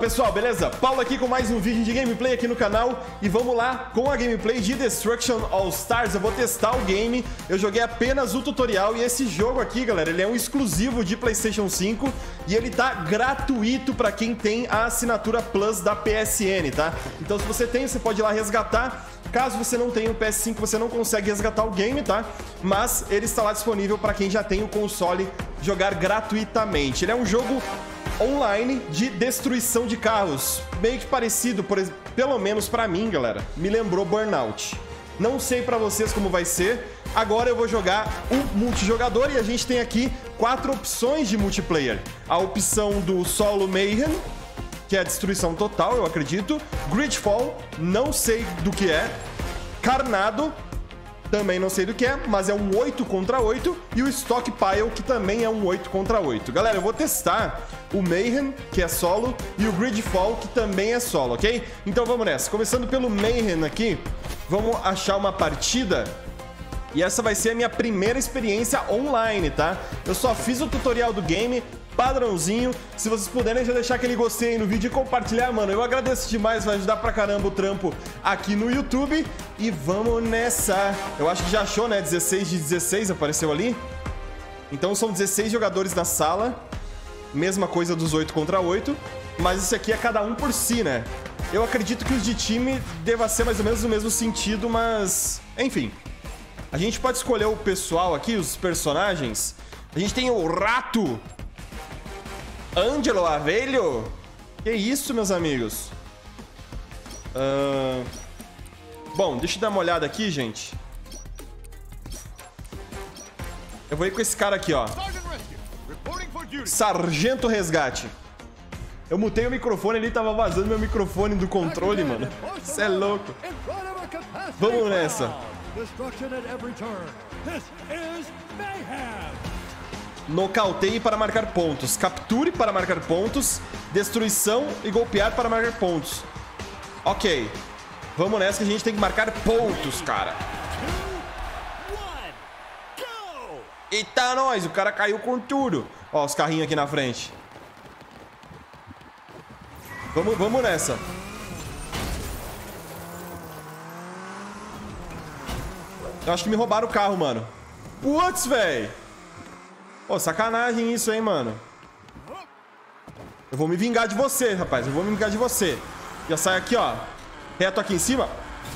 pessoal, beleza? Paulo aqui com mais um vídeo de gameplay aqui no canal. E vamos lá com a gameplay de Destruction All Stars. Eu vou testar o game, eu joguei apenas o tutorial. E esse jogo aqui, galera, ele é um exclusivo de PlayStation 5. E ele tá gratuito pra quem tem a assinatura Plus da PSN, tá? Então se você tem, você pode ir lá resgatar. Caso você não tenha o PS5, você não consegue resgatar o game, tá? Mas ele está lá disponível pra quem já tem o console jogar gratuitamente. Ele é um jogo online de destruição de carros, meio que parecido, pelo menos pra mim, galera, me lembrou Burnout. Não sei pra vocês como vai ser. Agora eu vou jogar o multijogador e a gente tem aqui 4 opções de multiplayer. A opção do Solo Mayhem, que é a destruição total, eu acredito. Gridfall, não sei do que é. Carnado, também não sei do que é, mas é um 8 contra 8. E o Stockpile, que também é um 8 contra 8. Galera, eu vou testar o Mayhem, que é solo, e o Gridfall, que também é solo, ok? Então vamos nessa. Começando pelo Mayhem aqui, vamos achar uma partida. E essa vai ser a minha primeira experiência online, tá? Eu só fiz o tutorial do game, padrãozinho. Se vocês puderem já deixar aquele gostei aí no vídeo e compartilhar, mano, eu agradeço demais, vai ajudar pra caramba o trampo aqui no YouTube. E vamos nessa. Eu acho que já achou, né? 16 de 16 apareceu ali. Então são 16 jogadores na sala. Mesma coisa dos 8 contra 8. Mas esse aqui é cada um por si, né? Eu acredito que os de time deva ser mais ou menos no mesmo sentido, mas... enfim. A gente pode escolher o pessoal aqui, os personagens. A gente tem o Rato Angelo Avelho? Que isso, meus amigos? Bom, deixa eu dar uma olhada aqui, gente. Eu vou ir com esse cara aqui, ó. Sargento Resgate. Eu mutei o microfone ali, tava vazando meu microfone do controle, mano. Cê é louco. Vamos nessa. Nocauteie para marcar pontos. Capture para marcar pontos. Destruição e golpear para marcar pontos. Ok. Vamos nessa que a gente tem que marcar pontos, cara. Eita, nós! O cara caiu com tudo. Ó, os carrinhos aqui na frente. Vamos nessa. Eu acho que me roubaram o carro, mano. Putz, velho. Pô, sacanagem isso, hein, mano. Eu vou me vingar de você, rapaz. Eu vou me vingar de você. Já sai aqui, ó. Reto aqui em cima.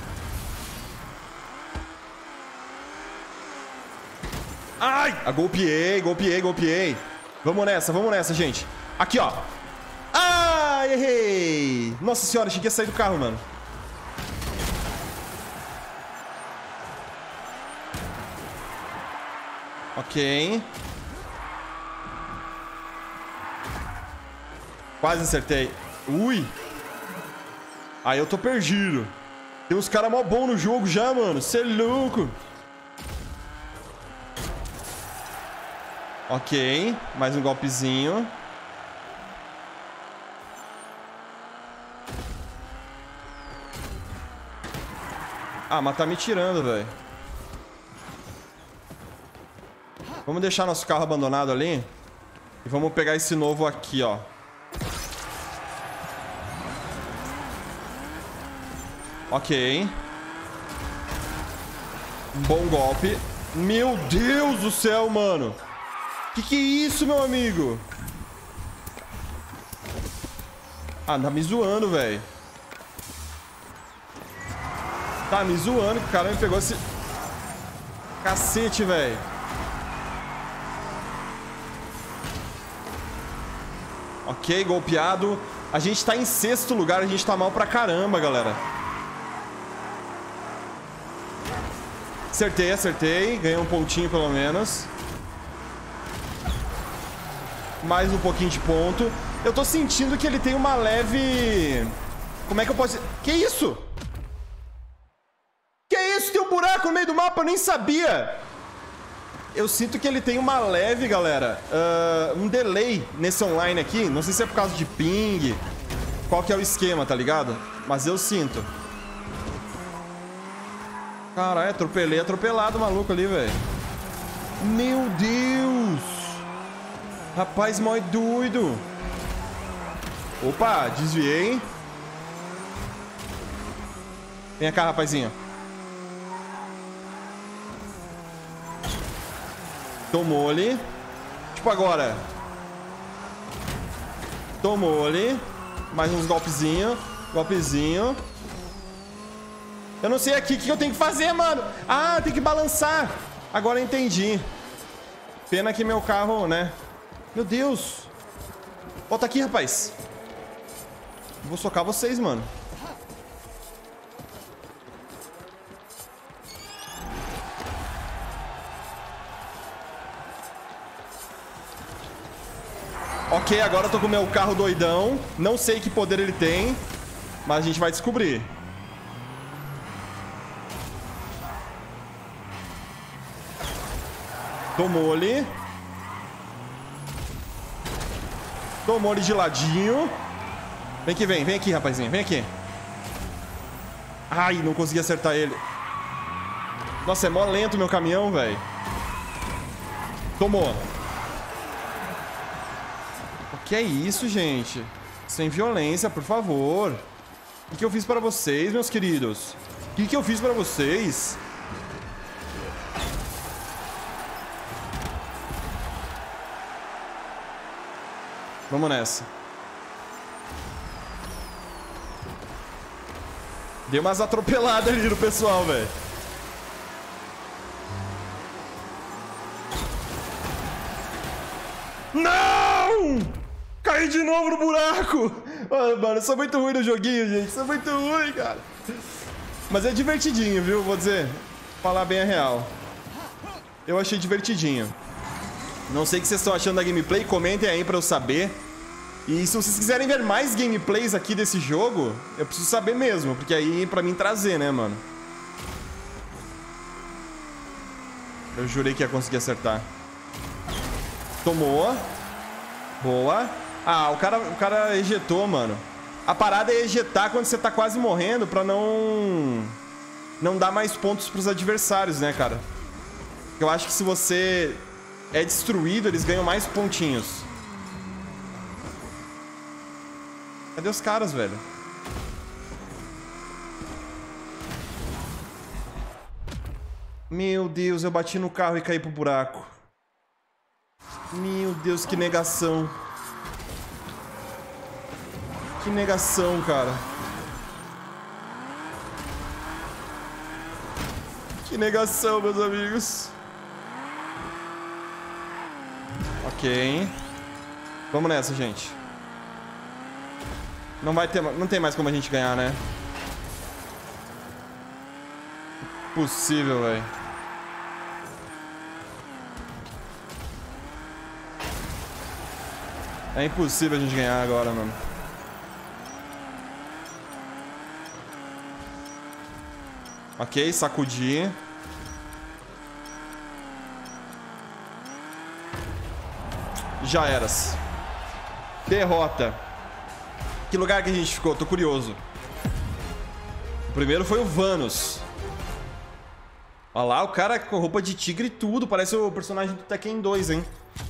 Ai! Golpeei. Vamos nessa, gente. Aqui, ó. Ai, errei. Nossa senhora, achei que ia sair do carro, mano. Ok. Quase acertei. Ui. Aí eu tô perdido. Tem uns caras mó bom no jogo já, mano. Cê é louco. Ok. Mais um golpezinho. Ah, mas tá me tirando, velho. Vamos deixar nosso carro abandonado ali. E vamos pegar esse novo aqui, ó. Ok. Um bom golpe. Meu Deus do céu, mano. Que é isso, meu amigo? Ah, tá me zoando, velho. Tá me zoando que o cara me pegou esse... cacete, velho. Ok, golpeado. A gente tá em 6º lugar, a gente tá mal pra caramba, galera. Acertei. Ganhei um pontinho pelo menos. Mais um pouquinho de ponto. Eu tô sentindo que ele tem uma leve... como é que eu posso... que isso? Que isso? Tem um buraco no meio do mapa, eu nem sabia. Eu sinto que ele tem uma leve, galera, um delay nesse online aqui. Não sei se é por causa de ping, qual que é o esquema, tá ligado? Mas eu sinto. Caralho, atropelado o maluco ali, velho. Meu Deus. Rapaz, mó doido. Opa, desviei. Vem cá, rapazinho. Tomou ali. Tipo agora. Tomou ali. Mais uns golpezinhos. Golpezinho. Eu não sei aqui o que eu tenho que fazer, mano. Ah, tem que balançar. Agora eu entendi. Pena que meu carro, né? Meu Deus. Volta aqui, rapaz. Vou socar vocês, mano. Ok, agora eu tô com o meu carro doidão. Não sei que poder ele tem, mas a gente vai descobrir. Tomou ali. Tomou ali de ladinho. Vem que vem aqui, rapazinho, vem aqui. Ai, não consegui acertar ele. Nossa, é mó lento meu caminhão, velho. Tomou. O que é isso, gente? Sem violência, por favor. O que eu fiz pra vocês, meus queridos? O que eu fiz pra vocês? Vamos nessa. Dei umas atropeladas ali no pessoal, velho. Não! Caí de novo no buraco! Oh, mano, eu sou muito ruim no joguinho, gente. Sou muito ruim, cara. Mas é divertidinho, viu? Vou dizer. Falar bem a real. Eu achei divertidinho. Não sei o que vocês estão achando da gameplay. Comentem aí pra eu saber. E se vocês quiserem ver mais gameplays aqui desse jogo, eu preciso saber mesmo, porque aí pra mim trazer, né, mano? Eu jurei que ia conseguir acertar. Tomou. Boa. Ah, o cara ejetou, mano. A parada é ejetar quando você tá quase morrendo pra não dar mais pontos pros adversários, né, cara? Eu acho que se você é destruído, eles ganham mais pontinhos. Cadê os caras, velho? Meu Deus, eu bati no carro e caí pro buraco. Meu Deus, que negação. Que negação, cara. Que negação, meus amigos. Ok. Vamos nessa, gente. Não tem mais como a gente ganhar, né? Impossível, velho. É impossível a gente ganhar agora, mano. Ok, sacudi. Já eras. Derrota. Que lugar que a gente ficou? Tô curioso. O primeiro foi o Vanos. Olha lá, o cara com roupa de tigre e tudo. Parece o personagem do Tekken 2, hein?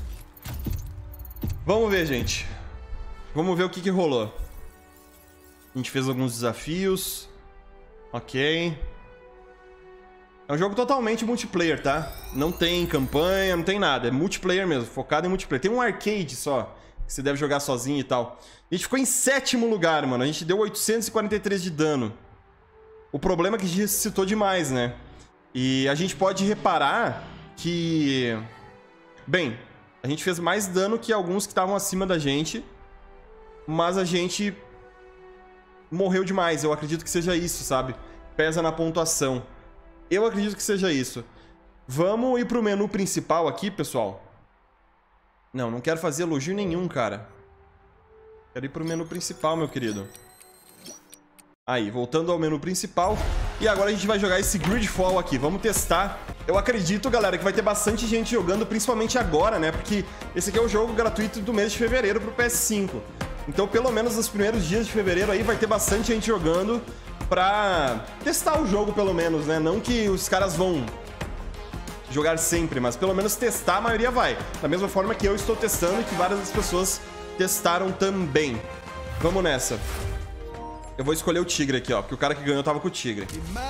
Vamos ver, gente. Vamos ver o que rolou. A gente fez alguns desafios. Ok. É um jogo totalmente multiplayer, tá? Não tem campanha, não tem nada. É multiplayer mesmo, focado em multiplayer. Tem um arcade só, que você deve jogar sozinho e tal. A gente ficou em 7º lugar, mano. A gente deu 843 de dano. O problema é que a gente ressuscitou demais, né? E a gente pode reparar que... Bem, a gente fez mais dano que alguns que estavam acima da gente. Mas a gente morreu demais. Eu acredito que seja isso, sabe? Pesa na pontuação. Eu acredito que seja isso. Vamos ir pro menu principal aqui, pessoal. Não quero fazer elogio nenhum, cara. Quero ir pro menu principal, meu querido. Aí, voltando ao menu principal. E agora a gente vai jogar esse Gridfall aqui. Vamos testar. Eu acredito, galera, que vai ter bastante gente jogando, principalmente agora, né? Porque esse aqui é o jogo gratuito do mês de fevereiro pro PS5. Então, pelo menos nos primeiros dias de fevereiro aí vai ter bastante gente jogando pra testar o jogo, pelo menos, né? Não que os caras vão jogar sempre, mas pelo menos testar a maioria vai. Da mesma forma que eu estou testando e que várias das pessoas testaram também. Vamos nessa. Eu vou escolher o tigre aqui, ó. Porque o cara que ganhou tava com o tigre.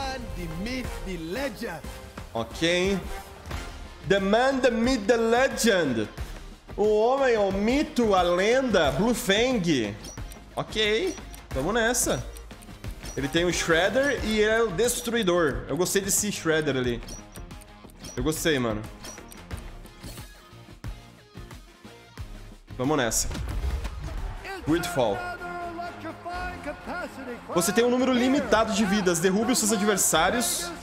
Ok. The man, the myth, the legend. O homem, o mito, a lenda. Blue Fang. Ok. Vamos nessa. Ele tem o Shredder e ele é o Destruidor. Eu gostei desse Shredder ali. Eu gostei, mano. Vamos nessa. Gridfall. Você tem um número limitado de vidas. Derrube os seus adversários.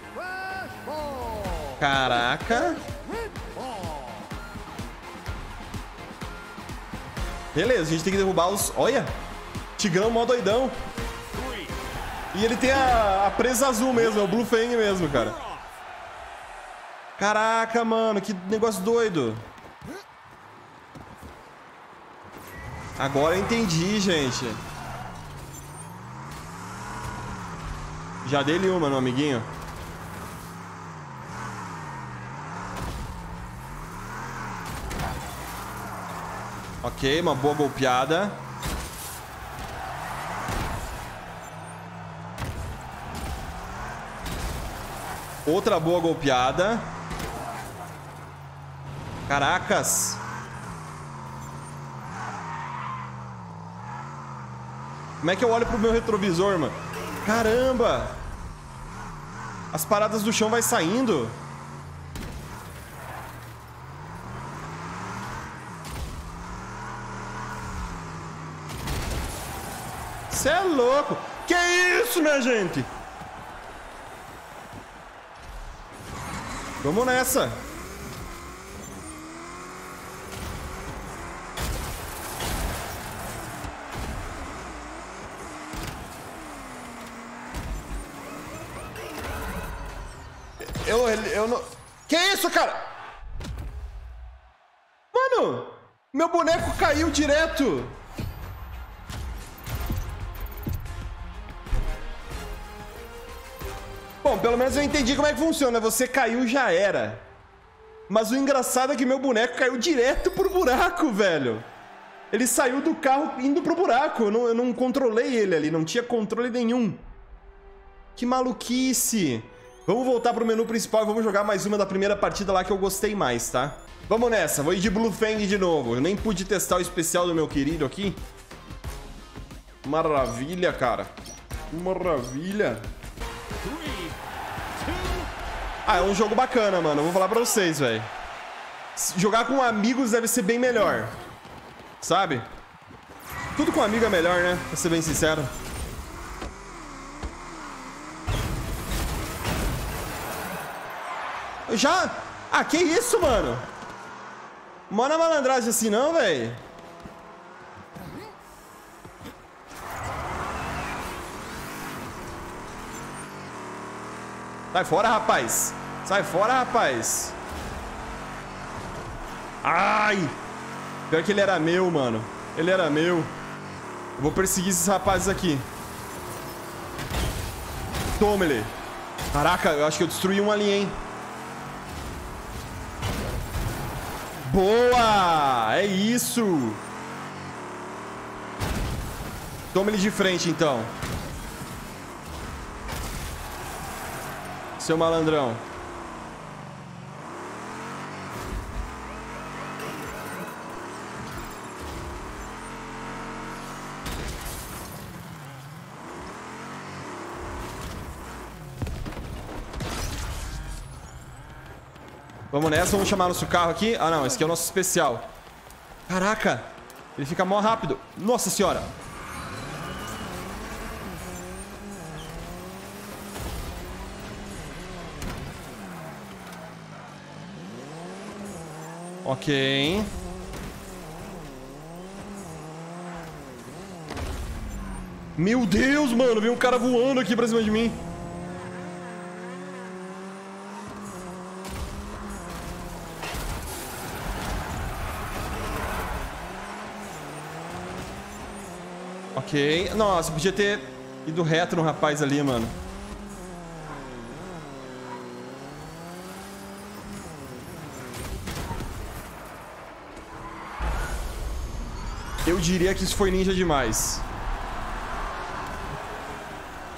Caraca. Beleza, a gente tem que derrubar os... Olha! Tigrão mó doidão. E ele tem a presa azul mesmo, é o Blue Fang mesmo, cara. Caraca, mano, que negócio doido. Agora eu entendi, gente. Já dei-lhe uma no amiguinho. Ok, uma boa golpeada. Outra boa golpeada. Caracas. Como é que eu olho pro meu retrovisor, mano? Caramba! As paradas do chão vai saindo. Cê é louco! Que isso, minha gente? Vamos nessa. Eu não... Que isso, cara? Mano, meu boneco caiu direto. Bom, pelo menos eu entendi como é que funciona. Você caiu, já era. Mas o engraçado é que meu boneco caiu direto pro buraco, velho. Ele saiu do carro indo pro buraco. Eu não controlei ele ali. Não tinha controle nenhum. Que maluquice. Vamos voltar pro menu principal e vamos jogar mais uma da primeira partida lá que eu gostei mais, tá? Vamos nessa. Vou ir de Blue Fang de novo. Eu nem pude testar o especial do meu querido aqui. Maravilha, cara. Maravilha. Ah, é um jogo bacana, mano. Eu vou falar pra vocês, velho. Jogar com amigos deve ser bem melhor. Sabe? Tudo com amigo é melhor, né? Pra ser bem sincero. Já? Ah, que isso, mano? Mano, a malandragem assim não, velho. Sai fora, rapaz. Sai fora, rapaz. Ai. Pior que ele era meu, mano. Ele era meu. Eu vou perseguir esses rapazes aqui. Toma ele. Caraca, eu acho que eu destruí um ali, hein. Boa! É isso! Toma ele de frente, então. Seu malandrão. Vamos nessa, vamos chamar nosso carro aqui. Ah, não, esse aqui é o nosso especial. Caraca, ele fica mó rápido. Nossa senhora. Ok. Meu Deus, mano, veio um cara voando aqui pra cima de mim. Ok. Nossa, podia ter ido reto no rapaz ali, mano. Eu diria que isso foi ninja demais.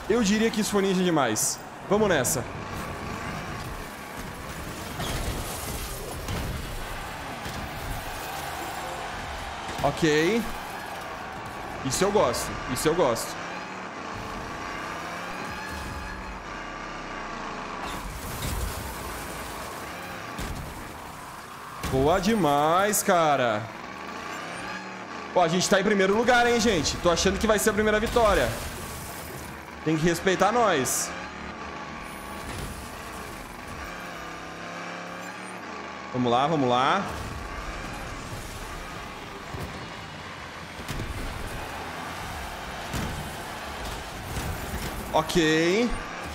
Eu diria que isso foi ninja demais. Vamos nessa. Ok. Isso eu gosto. Isso eu gosto. Boa demais, cara. Pô, a gente tá em primeiro lugar, hein, gente? Tô achando que vai ser a primeira vitória. Tem que respeitar nós. Vamos lá, vamos lá. Ok.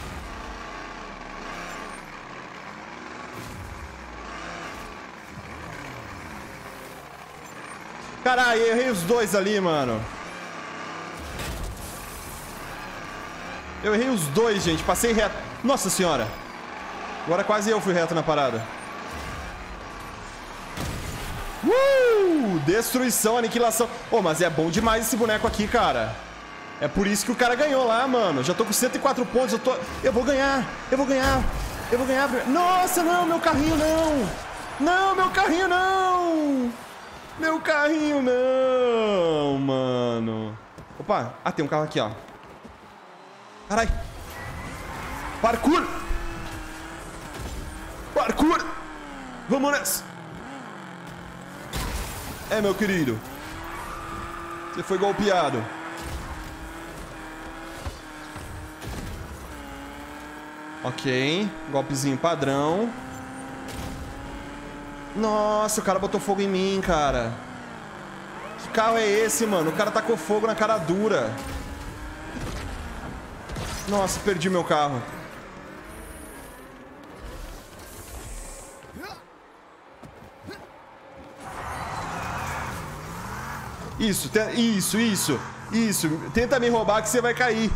Caralho, eu errei os dois ali, mano. Eu errei os dois, gente. Passei reto. Nossa senhora. Agora quase eu fui reto na parada. Destruição, aniquilação. Ô, mas é bom demais esse boneco aqui, cara. É por isso que o cara ganhou lá, mano. Já tô com 104 pontos. Eu vou ganhar. Eu vou ganhar. Eu vou ganhar. Nossa, não. Meu carrinho, não. Não, meu carrinho, não. Meu carrinho não, mano. Opa, tem um carro aqui, ó. Carai. Parkour. Parkour. Vamos nessa. É, meu querido. Você foi golpeado. Ok. Golpezinho padrão. Nossa, o cara botou fogo em mim, cara. Que carro é esse, mano? O cara tacou fogo na cara dura. Nossa, perdi meu carro. Isso, isso. Tenta me roubar que você vai cair.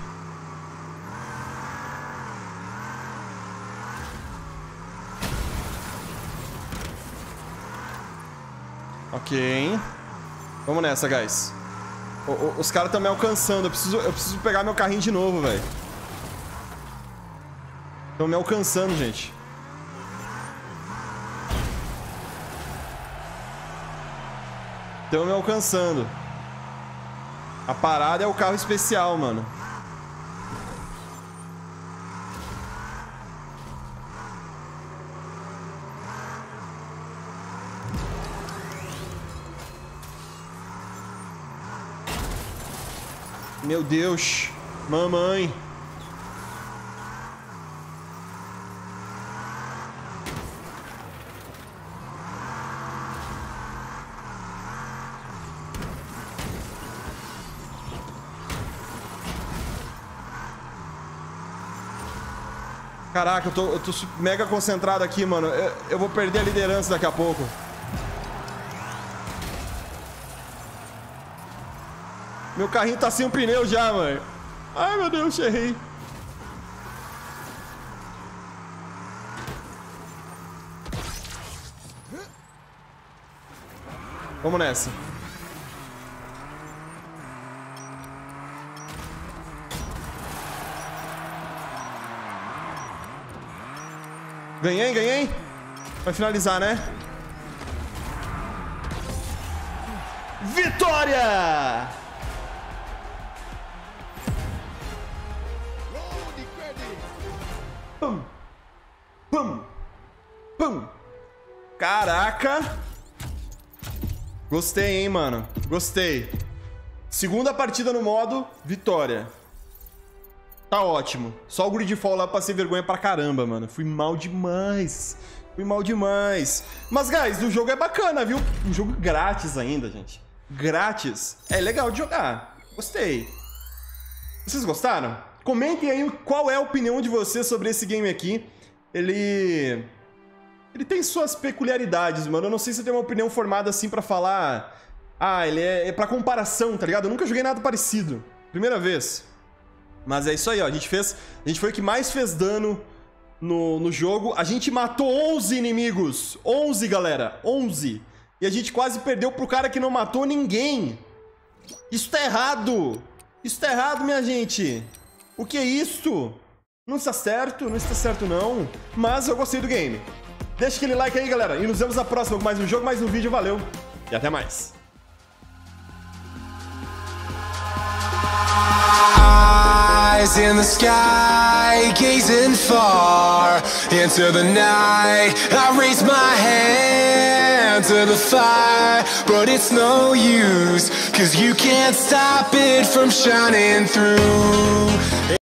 Ok. Vamos nessa, guys. Os caras estão me alcançando. Eu preciso pegar meu carrinho de novo, velho. Estão me alcançando, gente. Estão me alcançando. A parada é o carro especial, mano. Meu Deus. Mamãe. Caraca, eu tô mega concentrado aqui, mano. Eu vou perder a liderança daqui a pouco. Meu carrinho tá sem um pneu já, mano. Ai, meu Deus, errei. Vamos nessa. Ganhei. Vai finalizar, né? Vitória! Pum. Pum. Pum. Caraca. Gostei, hein, mano. Gostei. Segunda partida no modo vitória. Tá ótimo. Só o Gridfall lá passei vergonha pra caramba, mano. Fui mal demais. Mas, guys, o jogo é bacana, viu? Um jogo grátis ainda, gente. Grátis. É legal de jogar. Gostei. Vocês gostaram? Comentem aí qual é a opinião de vocês sobre esse game aqui. Ele tem suas peculiaridades, mano. Eu não sei se eu tenho uma opinião formada assim pra falar... Ah, ele é pra comparação, tá ligado? Eu nunca joguei nada parecido. Primeira vez. Mas é isso aí, ó. A gente foi o que mais fez dano no jogo. A gente matou 11 inimigos. 11, galera. 11. E a gente quase perdeu pro cara que não matou ninguém. Isso tá errado. Isso tá errado, minha gente. O que é isso? Não está certo, não está certo não. Mas eu gostei do game. Deixa aquele like aí, galera. E nos vemos na próxima com mais um jogo, mais um vídeo. Valeu e até mais. Eyes in the sky, gazing far into the night. I raise my hand to the fire, but it's no use, 'cause you can't stop it from shining through.